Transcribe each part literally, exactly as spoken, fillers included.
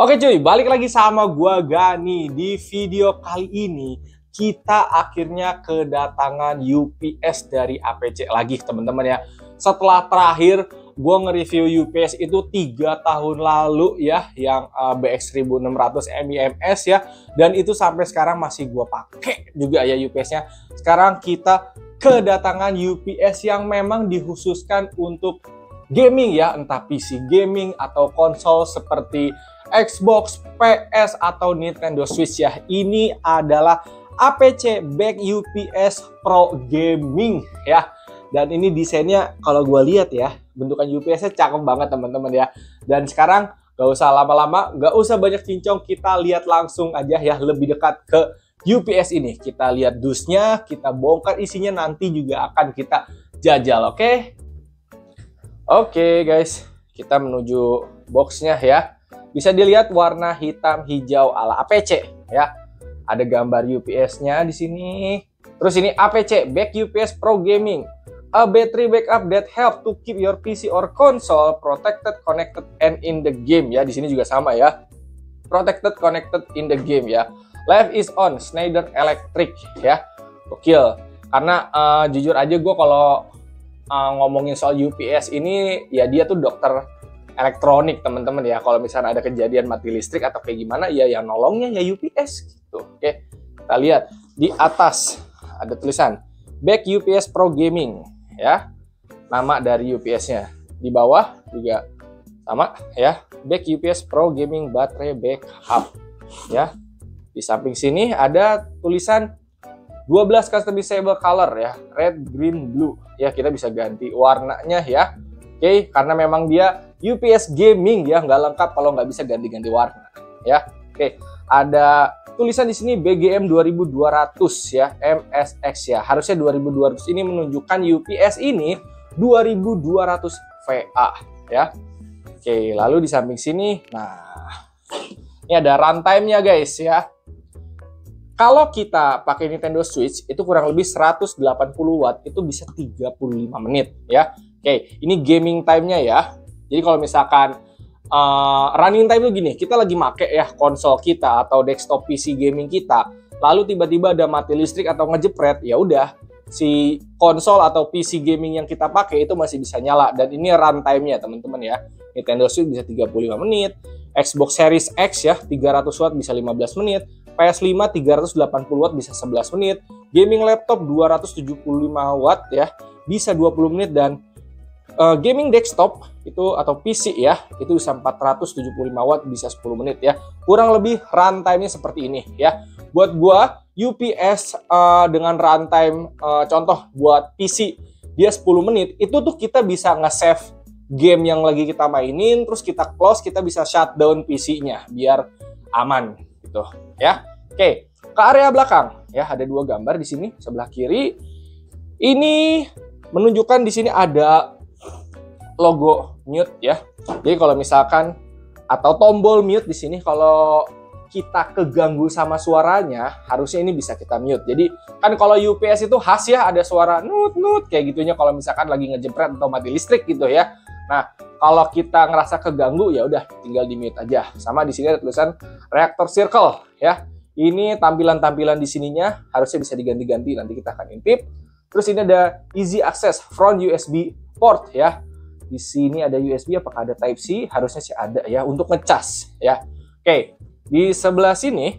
Oke cuy, balik lagi sama gua Gani. Di video kali ini kita akhirnya kedatangan U P S dari A P C lagi teman-teman ya. Setelah terakhir gua nge-review U P S itu tiga tahun lalu ya, yang uh, B X seribu enam ratus M I M S ya, dan itu sampai sekarang masih gua pakai juga ya U P S-nya. Sekarang kita kedatangan U P S yang memang dikhususkan untuk gaming ya, entah P C gaming atau konsol seperti Xbox, P S atau Nintendo Switch ya. Ini adalah A P C Back U P S Pro Gaming ya. Dan ini desainnya kalau gue lihat ya, bentukan U P S-nya cakep banget teman-teman ya. Dan sekarang gak usah lama-lama, gak usah banyak cincong, kita lihat langsung aja ya, lebih dekat ke U P S ini. Kita lihat dusnya, kita bongkar isinya, nanti juga akan kita jajal, oke? Okay? Oke okay, guys, kita menuju boxnya ya. Bisa dilihat warna hitam hijau ala A P C ya. Ada gambar U P S-nya di sini. Terus ini A P C Back U P S Pro Gaming, a battery backup that help to keep your P C or console protected, connected and in the game ya. Di sini juga sama ya. Protected, connected in the game ya. Live is on Schneider Electric ya. Gokil. Karena uh, jujur aja gue kalau uh, ngomongin soal U P S ini ya, dia tuh dokter elektronik teman-teman ya. Kalau misalnya ada kejadian mati listrik atau kayak gimana ya, yang nolongnya ya U P S gitu. Oke, kita lihat di atas ada tulisan Back U P S Pro Gaming ya, nama dari U P S-nya. Di bawah juga sama ya, Back U P S Pro Gaming Battery Backup ya. Di samping sini ada tulisan dua belas customizable color ya, red, green, blue ya. Kita bisa ganti warnanya ya. Oke, karena memang dia U P S gaming ya, nggak lengkap kalau nggak bisa ganti-ganti warna ya. Oke, ada tulisan di sini B G M dua ribu dua ratus ya, M S X ya. Harusnya dua ribu dua ratus ini menunjukkan U P S ini dua ribu dua ratus V A ya. Oke, lalu di samping sini, nah ini ada runtime-nya guys ya. Kalau kita pakai Nintendo Switch itu kurang lebih seratus delapan puluh watt, itu bisa tiga puluh lima menit ya. Oke, ini gaming time-nya ya. Jadi kalau misalkan uh, running time itu gini, kita lagi make ya konsol kita atau desktop P C gaming kita, lalu tiba-tiba ada mati listrik atau ngejepret, ya udah si konsol atau P C gaming yang kita pakai itu masih bisa nyala. Dan ini runtime-nya teman-teman ya. Nintendo Switch bisa tiga puluh lima menit, Xbox Series X ya tiga ratus watt bisa lima belas menit, P S lima tiga ratus delapan puluh watt bisa sebelas menit, gaming laptop dua ratus tujuh puluh lima watt ya bisa dua puluh menit, dan Uh, gaming desktop itu atau P C ya, itu bisa empat ratus tujuh puluh lima watt bisa sepuluh menit ya. Kurang lebih runtime-nya seperti ini ya. Buat gua U P S uh, dengan runtime uh, contoh buat P C dia sepuluh menit, itu tuh kita bisa nge-save game yang lagi kita mainin, terus kita close, kita bisa shutdown P C-nya biar aman gitu ya. Oke, ke area belakang ya, ada dua gambar di sini sebelah kiri. Ini menunjukkan di sini ada logo mute ya. Jadi kalau misalkan atau tombol mute di sini, kalau kita keganggu sama suaranya, harusnya ini bisa kita mute. Jadi kan kalau U P S itu khas ya, ada suara nut nut kayak gitunya kalau misalkan lagi ngejepret atau mati listrik gitu ya. Nah, kalau kita ngerasa keganggu ya udah tinggal di mute aja. Sama di sini ada tulisan reactor circle ya. Ini tampilan-tampilan di sininya harusnya bisa diganti-ganti, nanti kita akan intip. Terus ini ada easy access front U S B port ya. Di sini ada U S B, apakah ada Type C? Harusnya sih ada ya, untuk ngecas ya. Oke, di sebelah sini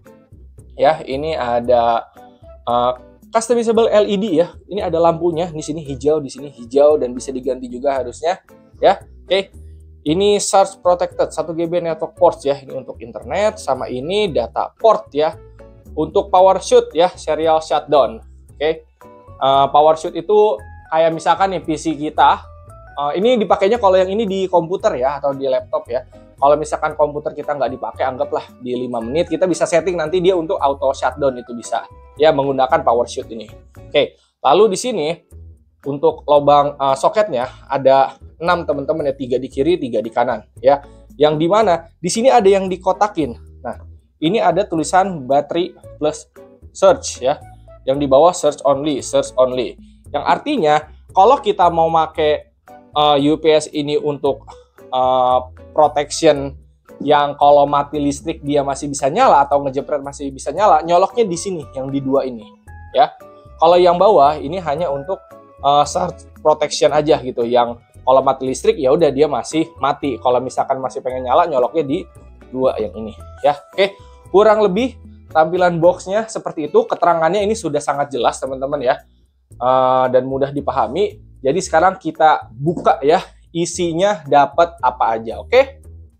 ya, ini ada uh, customizable L E D ya. Ini ada lampunya di sini hijau, di sini hijau, dan bisa diganti juga harusnya ya. Oke, ini surge protected satu giga network port ya. Ini untuk internet, sama ini data port ya. Untuk power shoot ya, serial shutdown. Oke, uh, power shoot itu kayak misalkan nih P C kita. Uh, ini dipakainya kalau yang ini di komputer ya, atau di laptop ya. Kalau misalkan komputer kita nggak dipakai, anggaplah di lima menit, kita bisa setting nanti dia untuk auto shutdown, itu bisa ya menggunakan power shoot ini. Oke, lalu di sini untuk lubang uh, soketnya ada enam teman-teman ya, tiga di kiri, tiga di kanan ya. Yang dimana di sini ada yang dikotakin. Nah, ini ada tulisan battery plus search ya. Yang di bawah search only, search only. Yang artinya kalau kita mau pakai Uh, U P S ini untuk uh, protection yang kalau mati listrik dia masih bisa nyala atau ngejepret masih bisa nyala, nyoloknya di sini yang di dua ini ya. Kalau yang bawah ini hanya untuk uh, surge protection aja gitu, yang kalau mati listrik ya udah dia masih mati. Kalau misalkan masih pengen nyala, nyoloknya di dua yang ini ya. Oke, kurang lebih tampilan boxnya seperti itu. Keterangannya ini sudah sangat jelas teman-teman ya, uh, dan mudah dipahami. Jadi sekarang kita buka ya, isinya dapat apa aja. Oke.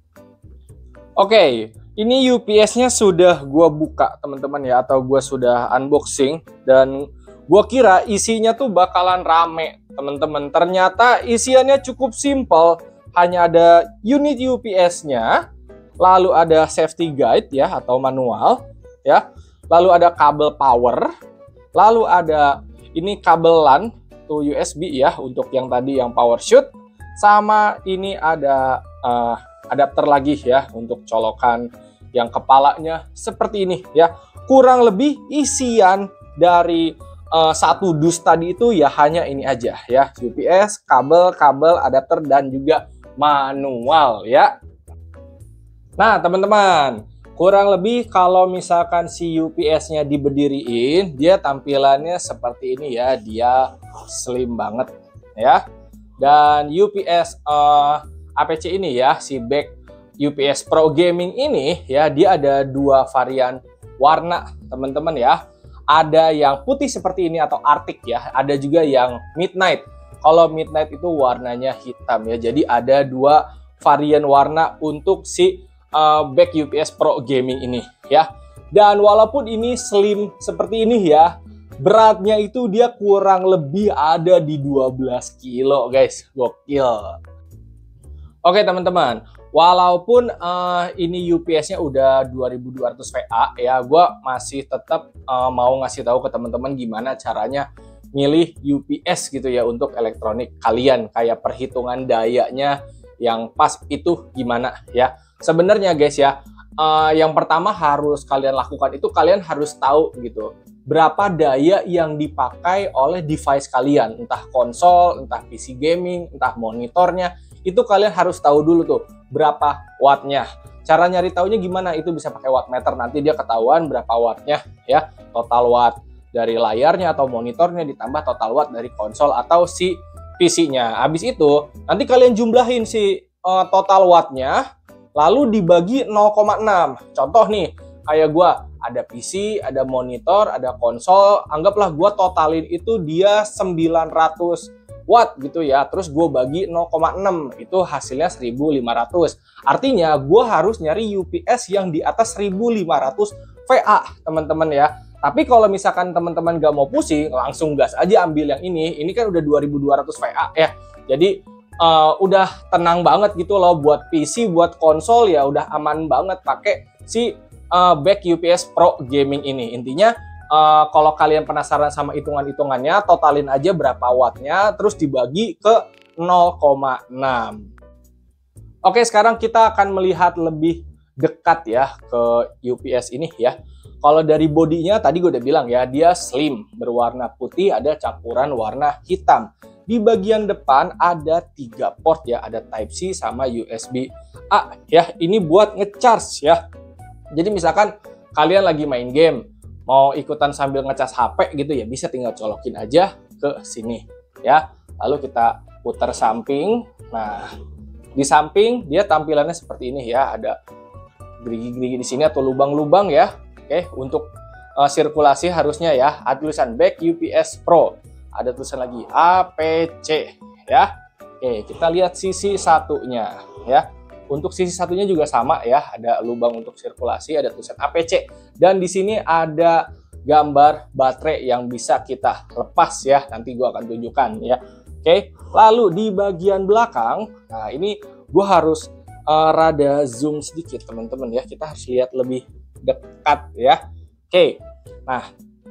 Oke, ini U P S-nya sudah gua buka teman-teman ya, atau gua sudah unboxing, dan gua kira isinya tuh bakalan rame teman-teman. Ternyata isiannya cukup simple, hanya ada unit U P S-nya, lalu ada safety guide ya atau manual ya, lalu ada kabel power, lalu ada ini kabel LAN to U S B ya untuk yang tadi yang power shoot, sama ini ada uh, adapter lagi ya untuk colokan yang kepalanya seperti ini ya. Kurang lebih isian dari uh, satu dus tadi itu ya hanya ini aja ya, U P S, kabel, kabel, adapter, dan juga manual ya. Nah teman-teman, kurang lebih kalau misalkan si U P S-nya diberdiriin, dia tampilannya seperti ini ya, dia slim banget ya. Dan U P S uh, A P C ini ya, si Beck U P S Pro Gaming ini ya, dia ada dua varian warna teman-teman ya. Ada yang putih seperti ini atau Arctic ya, ada juga yang Midnight. Kalau Midnight itu warnanya hitam ya, jadi ada dua varian warna untuk si uh, Beck U P S Pro Gaming ini ya. Dan walaupun ini slim seperti ini ya, beratnya itu dia kurang lebih ada di dua belas kilo guys, gokil. Oke teman-teman, walaupun uh, ini U P S-nya udah dua ribu dua ratus volt ya, gue masih tetap uh, mau ngasih tahu ke teman-teman gimana caranya milih U P S gitu ya untuk elektronik kalian, kayak perhitungan dayanya yang pas itu gimana ya. Sebenarnya guys ya, uh, yang pertama harus kalian lakukan itu kalian harus tahu gitu berapa daya yang dipakai oleh device kalian, entah konsol, entah P C gaming, entah monitornya. Itu kalian harus tahu dulu tuh berapa wattnya. Cara nyari taunya gimana? Itu bisa pakai wattmeter, nanti dia ketahuan berapa wattnya ya. Total watt dari layarnya atau monitornya ditambah total watt dari konsol atau si P C-nya. Habis itu nanti kalian jumlahin si uh, total wattnya, lalu dibagi nol koma enam. Contoh nih, kayak gua ada P C, ada monitor, ada konsol, anggaplah gua totalin itu dia sembilan ratus watt gitu ya, terus gue bagi nol koma enam, itu hasilnya seribu lima ratus. Artinya gue harus nyari U P S yang di atas seribu lima ratus volt teman-teman ya. Tapi kalau misalkan teman-teman gak mau pusing, langsung gas aja ambil yang ini. Ini kan udah dua ribu dua ratus volt ya, jadi uh, udah tenang banget gitu loh. Buat P C, buat konsol ya udah aman banget pakai si uh, Beck U P S Pro Gaming ini. Intinya Uh, kalau kalian penasaran sama hitungan-hitungannya, totalin aja berapa wattnya, terus dibagi ke nol koma enam. Oke, sekarang kita akan melihat lebih dekat ya ke U P S ini ya. Kalau dari bodinya tadi gue udah bilang ya, dia slim, berwarna putih, ada campuran warna hitam. Di bagian depan ada tiga port ya, ada Type C sama U S B A ya. Ini buat ngecharge ya. Jadi misalkan kalian lagi main game, mau ikutan sambil ngecas H P gitu ya, bisa tinggal colokin aja ke sini ya. Lalu kita putar samping. Nah, di samping dia tampilannya seperti ini ya, ada gerigi-gerigi di sini atau lubang-lubang ya. Oke, untuk uh, sirkulasi harusnya ya, ada tulisan Beck U P S Pro, ada tulisan lagi A P C ya. Oke, kita lihat sisi satunya ya. Untuk sisi satunya juga sama ya, ada lubang untuk sirkulasi, ada tulisan A P C, dan di sini ada gambar baterai yang bisa kita lepas ya, nanti gua akan tunjukkan ya. Oke, lalu di bagian belakang, nah ini gua harus uh, rada zoom sedikit teman-teman ya, kita harus lihat lebih dekat ya. Oke, nah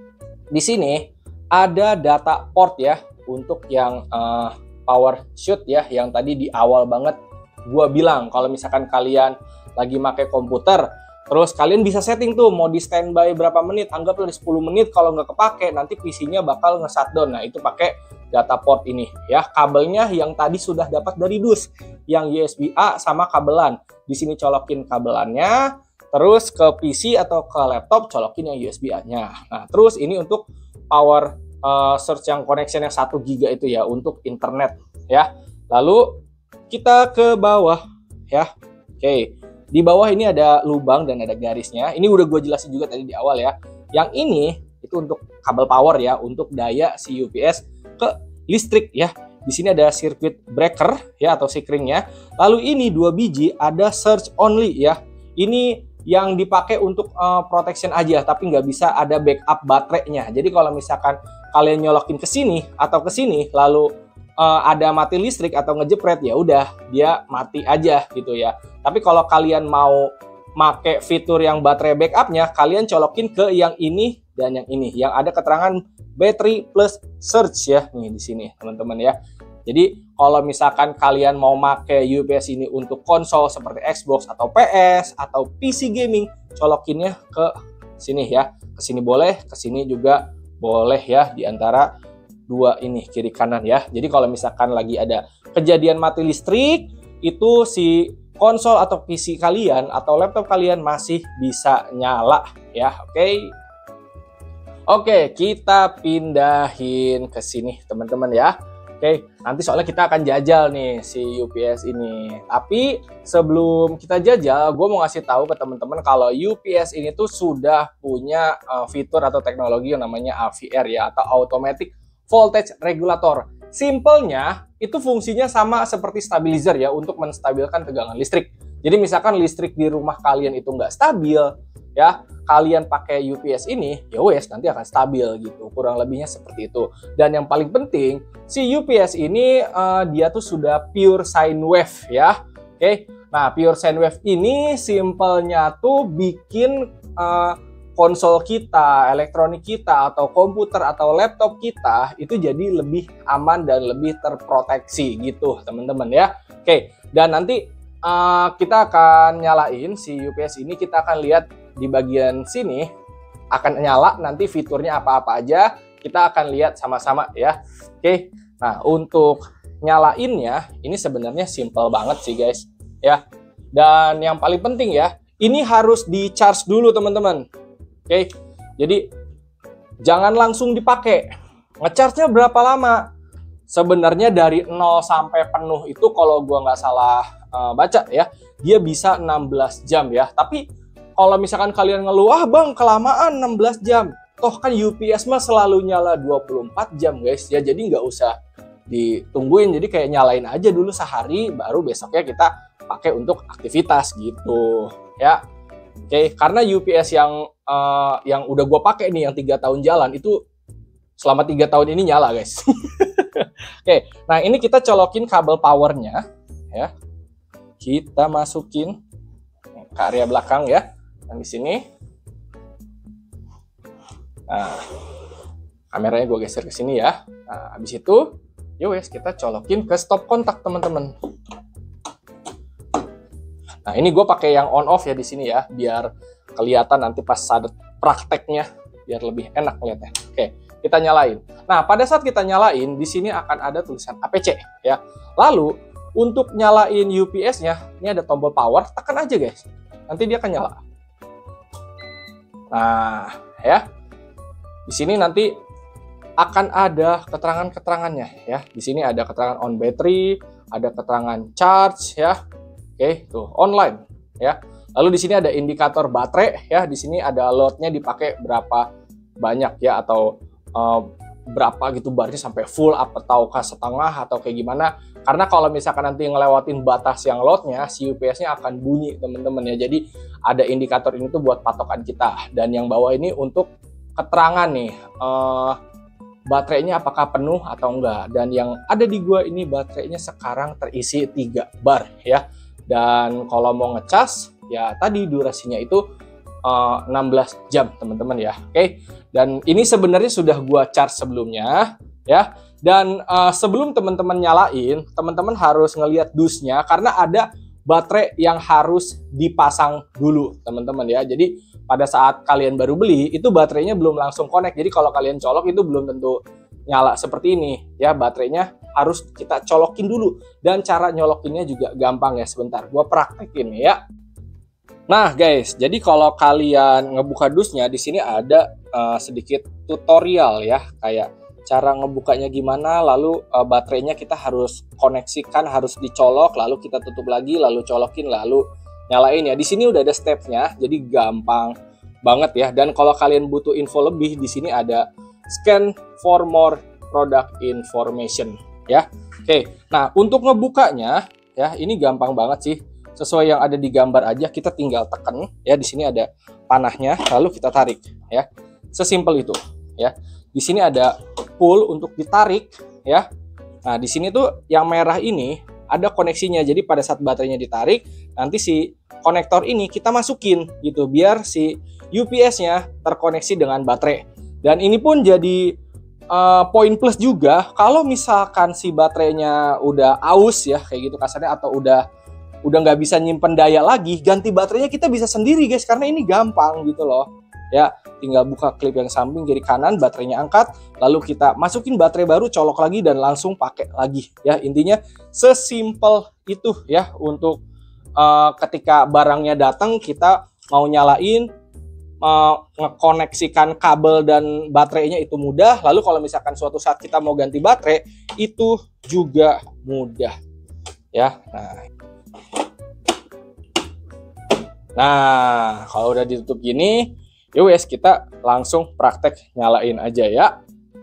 di sini ada data port ya untuk yang uh, power shoot ya, yang tadi di awal banget gua bilang kalau misalkan kalian lagi pakai komputer Terus kalian bisa setting tuh mau di standby berapa menit, anggaplah di sepuluh menit, kalau nggak kepake nanti P C-nya bakal nge-shutdown. Nah itu pakai data port ini ya. Kabelnya yang tadi sudah dapat dari dus, yang U S B A sama kabelan. Di sini colokin kabelannya, terus ke P C atau ke laptop colokin yang U S B A-nya. Nah terus ini untuk power uh, search yang connection yang satu giga itu ya, untuk internet ya. Lalu kita ke bawah ya. Oke. Di bawah ini ada lubang dan ada garisnya. Ini udah gue jelasin juga tadi di awal ya. Yang ini itu untuk kabel power ya, untuk daya si U P S ke listrik ya. Di sini ada circuit breaker ya atau sikringnya. Lalu ini dua biji ada search only ya. Ini yang dipakai untuk uh, protection aja, tapi nggak bisa ada backup baterainya. Jadi kalau misalkan kalian nyolokin ke sini atau ke sini, lalu uh, ada mati listrik atau ngejepret, ya udah dia mati aja gitu ya. Tapi kalau kalian mau make fitur yang baterai backupnya, kalian colokin ke yang ini dan yang ini, yang ada keterangan battery plus search ya, nih di sini teman-teman ya. Jadi kalau misalkan kalian mau make U P S ini untuk konsol seperti Xbox atau P S atau P C gaming, colokinnya ke sini ya. Ke sini boleh, ke sini juga boleh ya, di antara dua ini kiri kanan ya. Jadi kalau misalkan lagi ada kejadian mati listrik, itu si konsol atau P C kalian atau laptop kalian masih bisa nyala ya. Oke. Okay? Oke, kita pindahin ke sini teman-teman ya. Oke, nanti soalnya kita akan jajal nih si U P S ini. Tapi sebelum kita jajal, gue mau ngasih tahu ke teman-teman kalau U P S ini tuh sudah punya uh, fitur atau teknologi yang namanya A V R ya, atau Automatic Voltage Regulator. Simpelnya itu fungsinya sama seperti stabilizer ya, untuk menstabilkan tegangan listrik. Jadi misalkan listrik di rumah kalian itu nggak stabil ya, kalian pakai U P S ini, ya wes nanti akan stabil gitu. Kurang lebihnya seperti itu. Dan yang paling penting, si U P S ini uh, dia tuh sudah pure sine wave ya. Oke. Nah, pure sine wave ini simpelnya tuh bikin uh, konsol kita, elektronik kita, atau komputer atau laptop kita itu jadi lebih aman dan lebih terproteksi gitu teman-teman ya. Oke. Dan nanti uh, kita akan nyalain si U P S ini, kita akan lihat di bagian sini akan nyala, nanti fiturnya apa-apa aja kita akan lihat sama-sama ya. Oke, nah untuk nyalainnya ini sebenarnya simple banget sih guys ya. Dan yang paling penting ya, ini harus di charge dulu teman-teman. Oke, jadi jangan langsung dipakai. Ngecharge-nya berapa lama? Sebenarnya dari nol sampai penuh itu kalau gua nggak salah uh, baca ya, dia bisa enam belas jam ya. Tapi kalau misalkan kalian ngeluh, ah bang kelamaan enam belas jam. Toh kan U P S mah selalu nyala dua puluh empat jam guys ya. Jadi nggak usah ditungguin. Jadi kayak nyalain aja dulu sehari, baru besoknya kita pakai untuk aktivitas gitu ya. Oke, karena U P S yang uh, yang udah gue pakai nih, yang tiga tahun jalan, itu selama tiga tahun ini nyala guys. Oke, nah ini kita colokin kabel powernya ya. Kita masukin ke area belakang ya. Yang di sini. Nah, kameranya gue geser ke sini ya. Nah, habis itu, yowes kita colokin ke stop kontak teman-teman. Nah, ini gue pakai yang on off ya di sini ya, biar kelihatan nanti pas saat prakteknya, biar lebih enak lihatnya. Oke, kita nyalain. Nah, pada saat kita nyalain, di sini akan ada tulisan A P C ya. Lalu untuk nyalain U P S-nya, ini ada tombol power, tekan aja guys. Nanti dia akan nyala. Nah, ya. Di sini nanti akan ada keterangan-keterangannya ya. Di sini ada keterangan on battery, ada keterangan charge ya. Oke, tuh online ya. Lalu di sini ada indikator baterai ya. Di sini ada loadnya dipakai berapa banyak ya, atau uh, berapa gitu barnya sampai full ataukah setengah atau kayak gimana. Karena kalau misalkan nanti ngelewatin batas yang loadnya, si U P S-nya akan bunyi teman-teman ya. Jadi ada indikator ini tuh buat patokan kita. Dan yang bawah ini untuk keterangan nih, uh, baterainya apakah penuh atau enggak. Dan yang ada di gua ini baterainya sekarang terisi tiga bar ya. Dan kalau mau ngecas ya tadi durasinya itu uh, enam belas jam teman-teman ya. Oke. Dan ini sebenarnya sudah gua charge sebelumnya ya. Dan uh, sebelum teman-teman nyalain, teman-teman harus ngelihat dusnya karena ada baterai yang harus dipasang dulu teman-teman ya. Jadi pada saat kalian baru beli itu baterainya belum langsung connect. Jadi kalau kalian colok itu belum tentu nyala seperti ini ya. Baterainya harus kita colokin dulu, dan cara nyolokinnya juga gampang ya. Sebentar gua praktekin ya. Nah guys, jadi kalau kalian ngebuka dusnya di sini ada uh, sedikit tutorial ya, kayak cara ngebukanya gimana, lalu uh, baterainya kita harus koneksikan, harus dicolok, lalu kita tutup lagi, lalu colokin, lalu nyalain ya. Di sini udah ada stepnya, jadi gampang banget ya. Dan kalau kalian butuh info lebih, di sini ada scan for more product information ya. Oke, nah untuk ngebukanya ya ini gampang banget sih. Sesuai yang ada di gambar aja, kita tinggal tekan ya. Di sini ada panahnya, lalu kita tarik ya. Sesimpel itu ya. Di sini ada pull untuk ditarik ya. Nah, di sini tuh yang merah ini ada koneksinya. Jadi pada saat baterainya ditarik, nanti si konektor ini kita masukin gitu biar si U P S-nya terkoneksi dengan baterai. Dan ini pun jadi uh, poin plus juga kalau misalkan si baterainya udah aus ya, kayak gitu kasarnya, atau udah udah nggak bisa nyimpen daya lagi, ganti baterainya kita bisa sendiri guys, karena ini gampang gitu loh ya. Tinggal buka klip yang samping kiri kanan, baterainya angkat, lalu kita masukin baterai baru, colok lagi, dan langsung pakai lagi ya. Intinya sesimpel itu ya. Untuk uh, ketika barangnya datang, kita mau nyalain, uh, ngekoneksikan kabel dan baterainya itu mudah. Lalu kalau misalkan suatu saat kita mau ganti baterai, itu juga mudah ya. Nah Nah, kalau udah ditutup gini, yowes kita langsung praktek nyalain aja ya.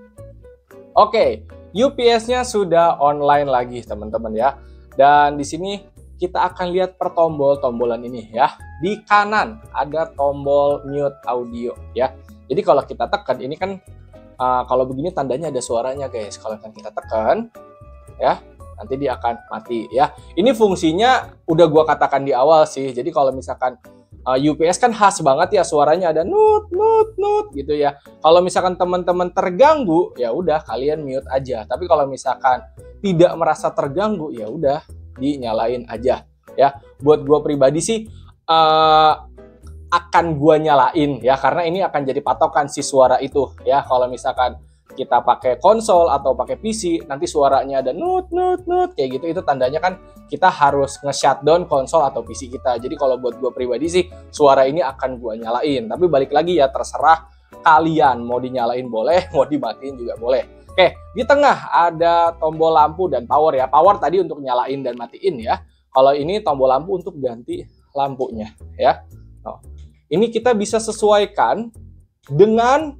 Oke, U P S-nya sudah online lagi teman-teman ya. Dan di sini kita akan lihat per tombol-tombolan ini ya. Di kanan ada tombol mute audio ya. Jadi kalau kita tekan ini kan uh, kalau begini tandanya ada suaranya guys. Kalau kita tekan ya, nanti dia akan mati ya. Ini fungsinya udah gua katakan di awal sih. Jadi kalau misalkan uh, U P S kan khas banget ya, suaranya ada nut nut nut gitu ya. Kalau misalkan teman-teman terganggu, ya udah kalian mute aja. Tapi kalau misalkan tidak merasa terganggu, ya udah dinyalain aja ya. Buat gua pribadi sih uh, akan gua nyalain ya, karena ini akan jadi patokan si suara itu ya. Kalau misalkan kita pakai konsol atau pakai P C, nanti suaranya ada nut nut nut kayak gitu, itu tandanya kan kita harus nge-shutdown konsol atau P C kita. Jadi kalau buat gue pribadi sih, suara ini akan gue nyalain. Tapi balik lagi ya, terserah kalian, mau dinyalain boleh, mau dimatiin juga boleh. Oke, di tengah ada tombol lampu dan power ya. Power tadi untuk nyalain dan matiin ya. Kalau ini tombol lampu untuk ganti lampunya ya. Nah, ini kita bisa sesuaikan dengan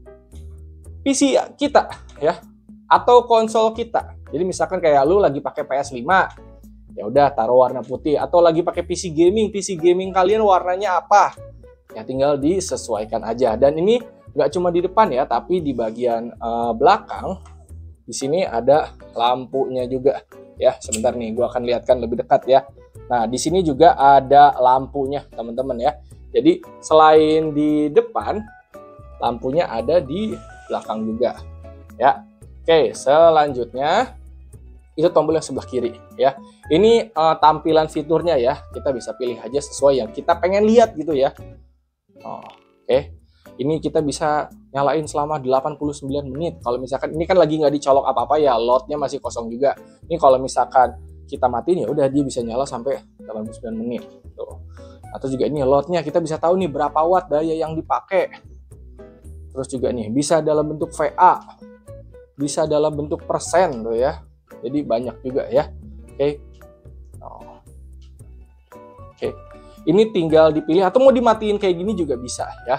P C kita ya, atau konsol kita. Jadi misalkan kayak lu lagi pakai P S lima, ya udah taruh warna putih. Atau lagi pakai P C gaming, P C gaming kalian warnanya apa? Ya tinggal disesuaikan aja. Dan ini nggak cuma di depan ya, tapi di bagian uh, belakang di sini ada lampunya juga ya. Sebentar nih, gua akan lihatkan lebih dekat ya. Nah di sini juga ada lampunya teman-teman ya. Jadi selain di depan, lampunya ada di belakang juga ya. Oke, selanjutnya itu tombol yang sebelah kiri ya. Ini uh, tampilan fiturnya ya, kita bisa pilih aja sesuai yang kita pengen lihat gitu ya. Oh, oke, ini kita bisa nyalain selama delapan puluh sembilan menit. Kalau misalkan ini kan lagi nggak dicolok apa-apa ya, loadnya masih kosong juga. Ini kalau misalkan kita matiin ya udah dia bisa nyala sampai delapan puluh sembilan menit tuh. Atau juga ini loadnya, kita bisa tahu nih berapa watt daya yang dipakai. Terus juga nih bisa dalam bentuk V A, bisa dalam bentuk persen tuh ya. Jadi banyak juga ya. Oke. Oh. Oke. Ini tinggal dipilih atau mau dimatiin kayak gini juga bisa ya.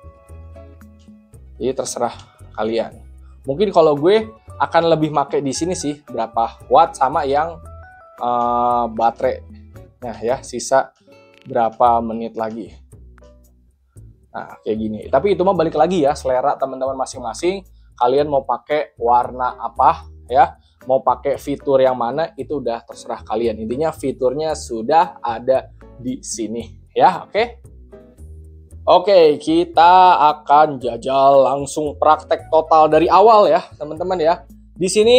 Jadi terserah kalian. Mungkin kalau gue akan lebih make di sini sih berapa watt sama yang uh, baterai. Nah ya, sisa berapa menit lagi. Nah, kayak gini. Tapi itu mah balik lagi ya, selera teman-teman masing-masing. Kalian mau pakai warna apa ya, mau pakai fitur yang mana, itu udah terserah kalian. Intinya fiturnya sudah ada di sini ya, oke? Oke, kita akan jajal langsung praktek total dari awal ya, teman-teman ya. Di sini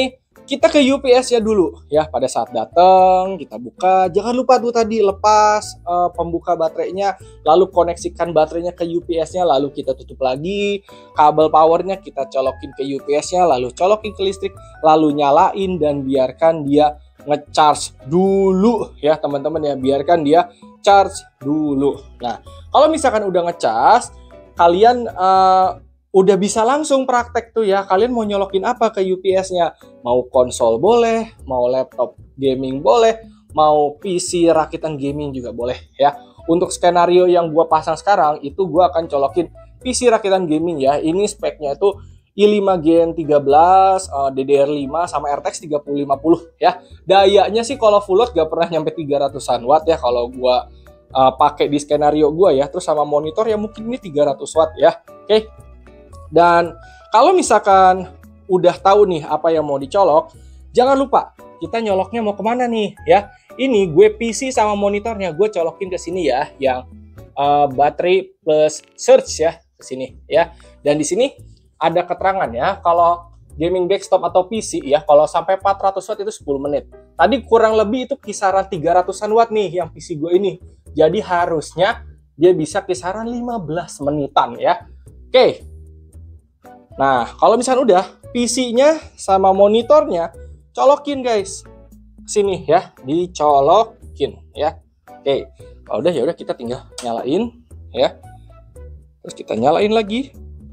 kita ke U P S-nya dulu ya. Pada saat datang kita buka, jangan lupa tuh tadi lepas uh, pembuka baterainya, lalu koneksikan baterainya ke U P S-nya, lalu kita tutup lagi kabel powernya, kita colokin ke U P S-nya, lalu colokin ke listrik, lalu nyalain dan biarkan dia nge-charge dulu ya teman-teman ya, biarkan dia charge dulu. Nah, kalau misalkan udah nge-charge, kalian uh, udah bisa langsung praktek tuh ya. Kalian mau nyolokin apa ke U P S-nya? Mau konsol boleh, mau laptop gaming boleh, mau P C rakitan gaming juga boleh ya. Untuk skenario yang gua pasang sekarang itu gua akan colokin P C rakitan gaming ya. Ini speknya itu i lima Gen tiga belas, D D R lima sama R T X tiga ribu lima puluh ya. Dayanya sih kalau full load gak pernah nyampe tiga ratusan watt ya kalau gua uh, pakai di skenario gua ya. Terus sama monitor ya mungkin ini tiga ratus watt ya. Oke. Okay. Dan kalau misalkan udah tahu nih apa yang mau dicolok, jangan lupa kita nyoloknya mau kemana nih ya. Ini gue P C sama monitornya gue colokin ke sini ya, yang uh, baterai plus surge ya ke sini ya. Dan di sini ada keterangan ya, kalau gaming desktop atau P C ya, kalau sampai empat ratus watt itu sepuluh menit. Tadi kurang lebih itu kisaran tiga ratusan watt nih yang P C gue ini. Jadi harusnya dia bisa kisaran lima belas menitan ya. Oke. Nah, kalau misalnya udah P C-nya sama monitornya colokin guys. Sini ya, dicolokin ya. Oke. Kalau udah ya udah kita tinggal nyalain ya. Terus kita nyalain lagi.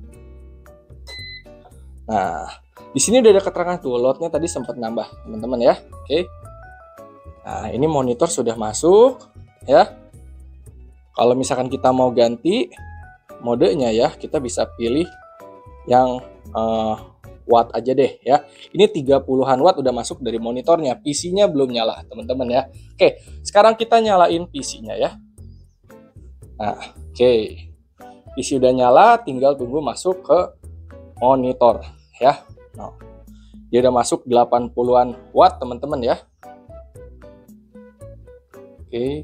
Nah, di sini udah ada keterangan tuh, loadnya tadi sempat nambah, teman-teman ya. Oke. Nah, ini monitor sudah masuk ya. Kalau misalkan kita mau ganti modenya ya, kita bisa pilih yang uh, watt aja deh ya. Ini tiga puluhan watt udah masuk dari monitornya, P C-nya belum nyala teman-teman ya. Oke, sekarang kita nyalain P C-nya ya. Nah, oke. P C udah nyala, tinggal tunggu masuk ke monitor ya. Nah, dia udah masuk delapan puluhan watt teman-teman ya. Oke.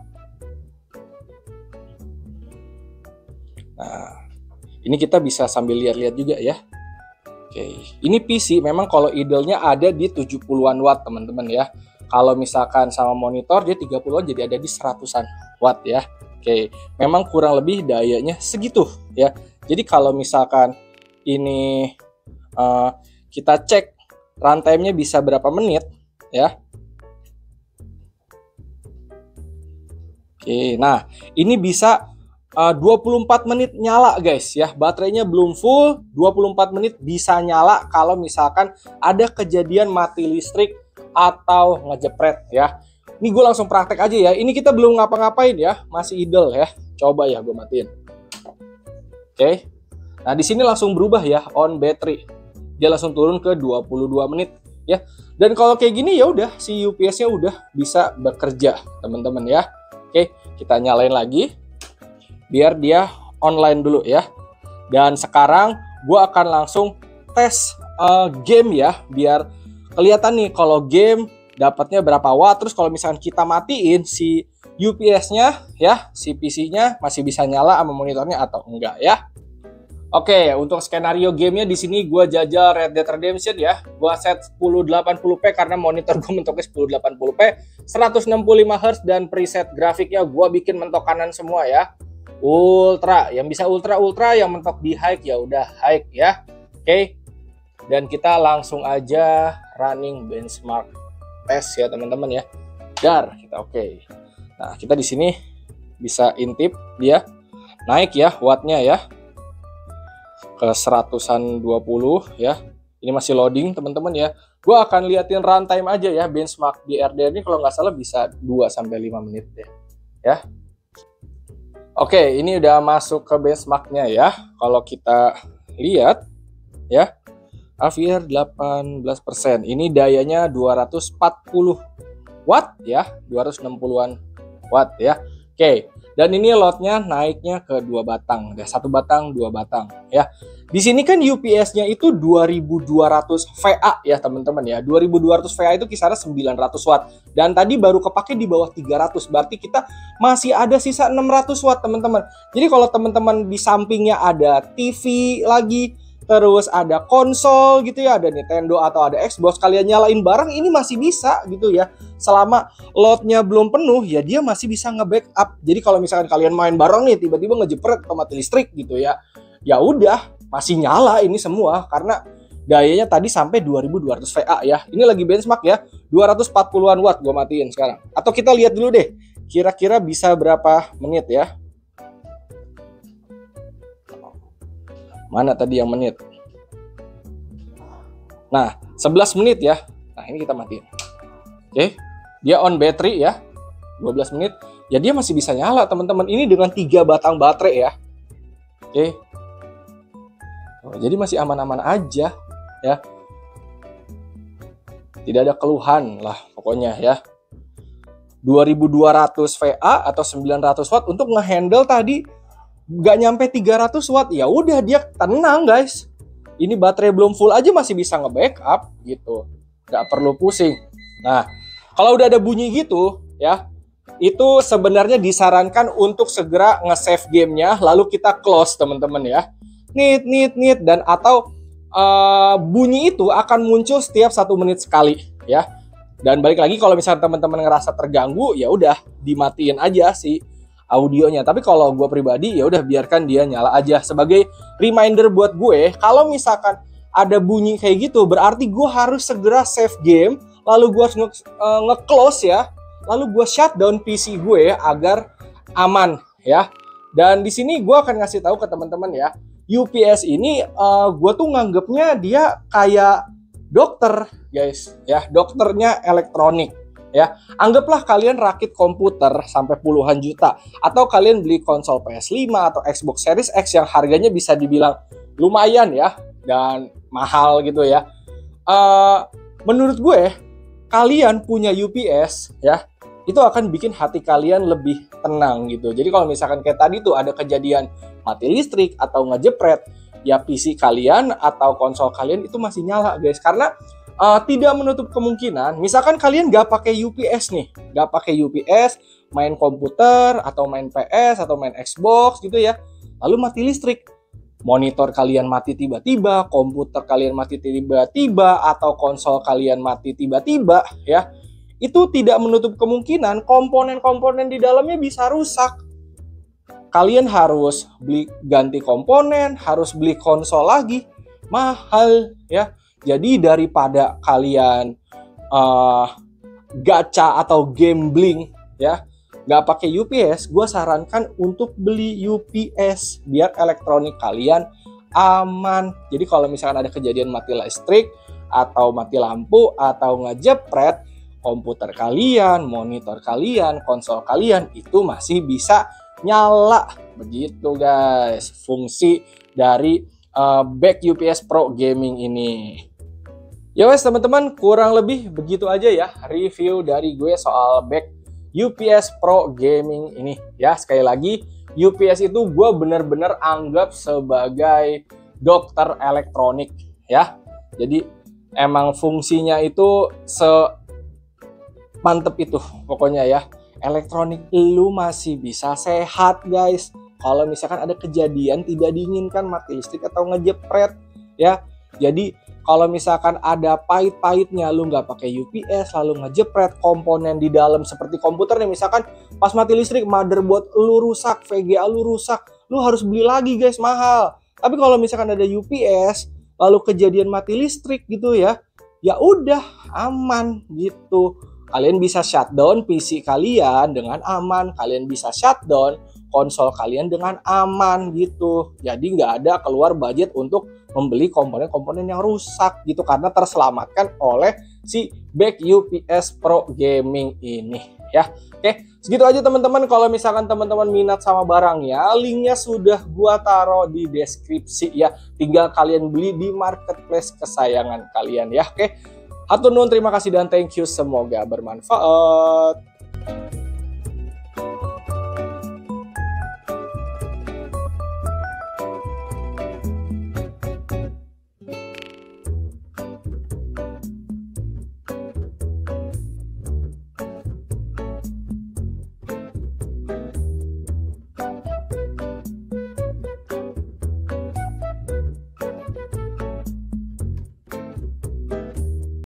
Nah, ini kita bisa sambil lihat-lihat juga ya. Oke, ini P C memang kalau idle-nya ada di tujuh puluhan watt teman-teman ya. Kalau misalkan sama monitor dia tiga puluhan, jadi ada di seratusan watt ya. Oke, memang kurang lebih dayanya segitu ya. Jadi kalau misalkan ini uh, kita cek runtime-nya bisa berapa menit ya. Oke, nah ini bisa Uh, dua puluh empat menit nyala guys ya, baterainya belum full, dua puluh empat menit bisa nyala kalau misalkan ada kejadian mati listrik atau ngejepret ya. Ini gue langsung praktek aja ya, ini kita belum ngapa-ngapain ya, masih idle ya. Coba ya gue matiin. Oke, nah di sini langsung berubah ya, on battery, dia langsung turun ke dua puluh dua menit ya. Dan kalau kayak gini ya udah, si U P S-nya udah bisa bekerja teman-teman ya. Oke, kita nyalain lagi biar dia online dulu ya. Dan sekarang gue akan langsung tes uh, game ya, biar kelihatan nih kalau game dapatnya berapa watt. Terus kalau misalkan kita matiin si U P S-nya ya, si P C-nya masih bisa nyala sama monitornya atau enggak ya. Oke, untuk skenario gamenya di sini gue jajal Red Dead Redemption ya. Gue set sepuluh delapan puluh p karena monitor gue mentoknya sepuluh delapan puluh p, seratus enam puluh lima hertz, dan preset grafiknya gue bikin mentok kanan semua ya. Ultra, yang bisa ultra ultra, yang mentok di high ya udah high ya. Oke, dan kita langsung aja running benchmark test ya teman-teman ya. Dar kita oke. Nah kita di sini bisa intip dia naik ya wattnya ya ke seratusan dua puluh ya. Ini masih loading teman-teman ya. Gua akan liatin runtime aja ya, benchmark di R D R ini kalau nggak salah bisa dua sampai lima menit deh ya. Oke, ini udah masuk ke benchmarknya ya. Kalau kita lihat ya, A V R delapan belas persen. Ini dayanya dua ratus empat puluh watt ya, dua ratus enam puluhan watt ya. Oke, dan ini loadnya naiknya ke dua batang, ya satu batang, dua batang ya. Di sini kan U P S-nya itu dua ribu dua ratus volt ya teman-teman ya. dua ribu dua ratus volt itu kisaran sembilan ratus watt. Dan tadi baru kepake di bawah tiga ratus, berarti kita masih ada sisa enam ratus watt teman-teman. Jadi kalau teman-teman di sampingnya ada T V lagi, terus ada konsol gitu ya, ada Nintendo atau ada Xbox, kalian nyalain bareng ini masih bisa gitu ya. Selama loadnya belum penuh ya dia masih bisa nge-backup. Jadi kalau misalkan kalian main bareng nih tiba-tiba ngejepret atau mati listrik gitu ya, ya udah masih nyala ini semua karena dayanya tadi sampai dua ribu dua ratus watt ya. Ini lagi benchmark ya, dua ratus empat puluhan watt gue matiin sekarang. Atau kita lihat dulu deh, kira-kira bisa berapa menit ya. Mana tadi yang menit? Nah, sebelas menit ya. Nah, ini kita matiin. Oke, dia on battery ya, dua belas menit. Ya dia masih bisa nyala teman-teman. Ini dengan tiga batang baterai ya. Oke. Oh, jadi masih aman-aman aja ya. Tidak ada keluhan lah pokoknya ya. dua ribu dua ratus watt atau sembilan ratus watt untuk ngehandle tadi nggak nyampe tiga ratus watt, ya udah dia tenang guys. Ini baterai belum full aja masih bisa nge-backup gitu, nggak perlu pusing. Nah, kalau udah ada bunyi gitu ya, itu sebenarnya disarankan untuk segera nge-save gamenya, lalu kita close teman-teman ya. Nit, nit, nit, dan atau uh, bunyi itu akan muncul setiap satu menit sekali ya. Dan balik lagi kalau misalnya teman-teman ngerasa terganggu, ya udah dimatiin aja sih audionya. Tapi kalau gue pribadi ya udah biarkan dia nyala aja sebagai reminder buat gue. Kalau misalkan ada bunyi kayak gitu berarti gue harus segera save game, lalu gue nge-close ya, lalu gue shutdown P C gue agar aman ya. Dan di sini gue akan ngasih tahu ke teman-teman ya, U P S ini uh, gue tuh nganggepnya dia kayak dokter guys ya, dokternya elektronik. Ya, anggaplah kalian rakit komputer sampai puluhan juta, atau kalian beli konsol P S lima atau Xbox Series X yang harganya bisa dibilang lumayan ya dan mahal gitu ya. Uh, menurut gue, kalian punya U P S ya, itu akan bikin hati kalian lebih tenang gitu. Jadi kalau misalkan kayak tadi tuh ada kejadian mati listrik atau ngejepret, ya P C kalian atau konsol kalian itu masih nyala guys, karena Uh, tidak menutup kemungkinan, misalkan kalian nggak pakai U P S nih, nggak pakai U P S, main komputer atau main P S atau main Xbox gitu ya, lalu mati listrik, monitor kalian mati tiba-tiba, komputer kalian mati tiba-tiba, atau konsol kalian mati tiba-tiba ya, itu tidak menutup kemungkinan komponen-komponen di dalamnya bisa rusak. Kalian harus beli ganti komponen, harus beli konsol lagi, mahal ya. Jadi daripada kalian uh, gacha atau gambling ya, nggak pakai U P S, gue sarankan untuk beli U P S biar elektronik kalian aman. Jadi kalau misalkan ada kejadian mati listrik atau mati lampu atau ngejepret, komputer kalian, monitor kalian, konsol kalian itu masih bisa nyala. Begitu guys fungsi dari uh, Back U P S Pro Gaming ini. Ya wes teman-teman, kurang lebih begitu aja ya review dari gue soal Back U P S Pro Gaming ini ya. Sekali lagi, U P S itu gue bener-bener anggap sebagai dokter elektronik ya. Jadi emang fungsinya itu semantep itu pokoknya ya. Elektronik lu masih bisa sehat guys. Kalau misalkan ada kejadian tidak diinginkan mati listrik atau ngejepret ya. Jadi kalau misalkan ada pahit-pahitnya lu nggak pakai U P S lalu ngejepret komponen di dalam seperti komputer nih, misalkan pas mati listrik motherboard lu rusak, V G A lu rusak, lu harus beli lagi guys, mahal. Tapi kalau misalkan ada U P S lalu kejadian mati listrik gitu ya, ya udah aman gitu. Kalian bisa shutdown P C kalian dengan aman, kalian bisa shutdown konsol kalian dengan aman gitu. Jadi nggak ada keluar budget untuk membeli komponen-komponen yang rusak gitu, karena terselamatkan oleh si Back U P S Pro Gaming ini ya. Oke, segitu aja teman-teman. Kalau misalkan teman-teman minat sama barangnya, linknya sudah gua taruh di deskripsi ya. Tinggal kalian beli di marketplace kesayangan kalian ya. Oke, hatur nuhun, terima kasih dan thank you, semoga bermanfaat.